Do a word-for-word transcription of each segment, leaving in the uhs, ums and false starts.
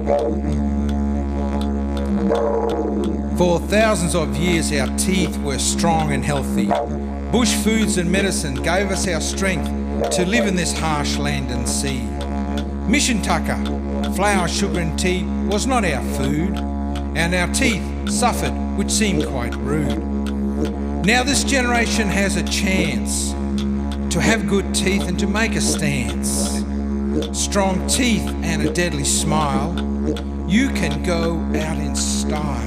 For thousands of years our teeth were strong and healthy. Bush foods and medicine gave us our strength to live in this harsh land and sea. Mission tucker, flour, sugar and tea was not our food, and our teeth suffered, which seemed quite rude. Now this generation has a chance to have good teeth and to make a stance. Strong teeth and a deadly smile, you can go out in style.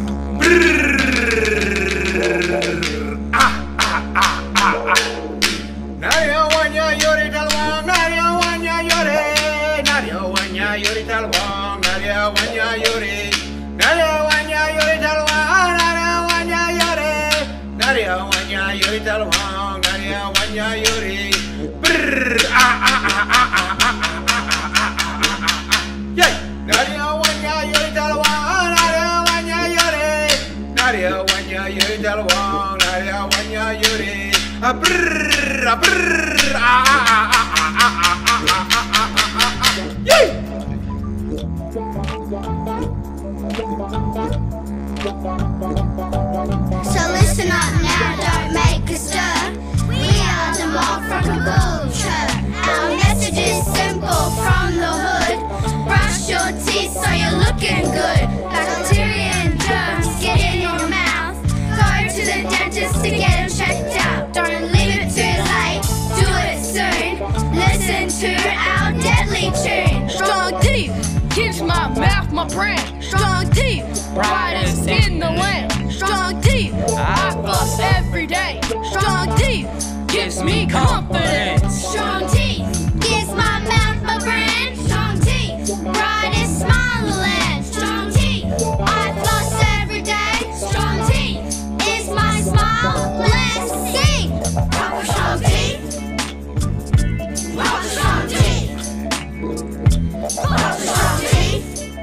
So listen up now, don't make a stir. We are the mob from Caboolture. Our message is simple from the hood. Brush your teeth so you're looking good. Bacteria and germs get in your mouth. Go to the dentist to get them checked out. Don't leave it too late, do it soon. Listen to our deadly tune. Strong teeth keeps my mouth my brand. Strong teeth, brightest in the land. Strong teeth, I floss every day. Strong teeth gives me confidence. Strong teeth gives my mouth my brand. Strong teeth, brightest smile in the land. Strong teeth, I floss every day. Strong teeth is my smile. Let's sing. Proper strong teeth. Proper strong teeth. Proper strong teeth.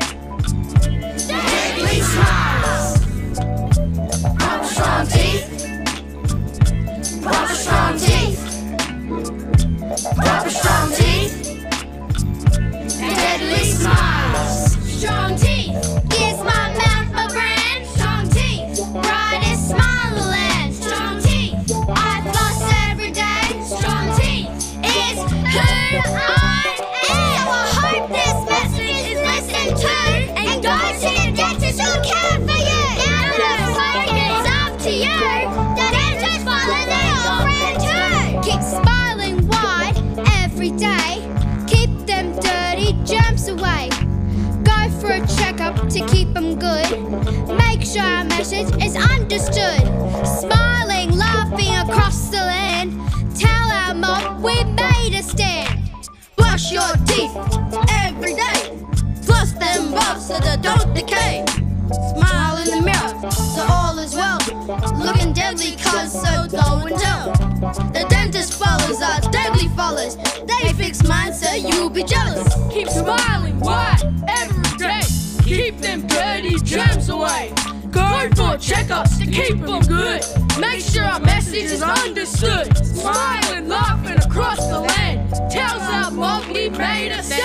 Deadly smiles. Proper strong teeth. Proper strong teeth. Proper strong teeth. Deadly smiles. Strong teeth gives my mouth my brand. Strong teeth, brightest smile in the land. Strong teeth, I floss every day. Strong teeth is who I am. So I hope this message is listened to. And go to the dentist who care for you. Now the fight is up to you. The dentist follow their friend too. Keep smiling wide every day. Keep them dirty germs away. Go for a checkup to keep them good. Make sure our message is understood. Smiling, laughing across the land. Tell our mob we made a stand. Brush your teeth every day. Floss them off so they don't decay. Smile in the mirror so all is well. Looking deadly cause so go and tell. The dentist follows our deadly follows. They fix mine so you'll be jealous. Keep smiling wide every day. Keep them dirty germs away. Go for checkups to keep them good. Make sure our message is understood. Smiling, laughing across the land. Tells our mob we made a stand.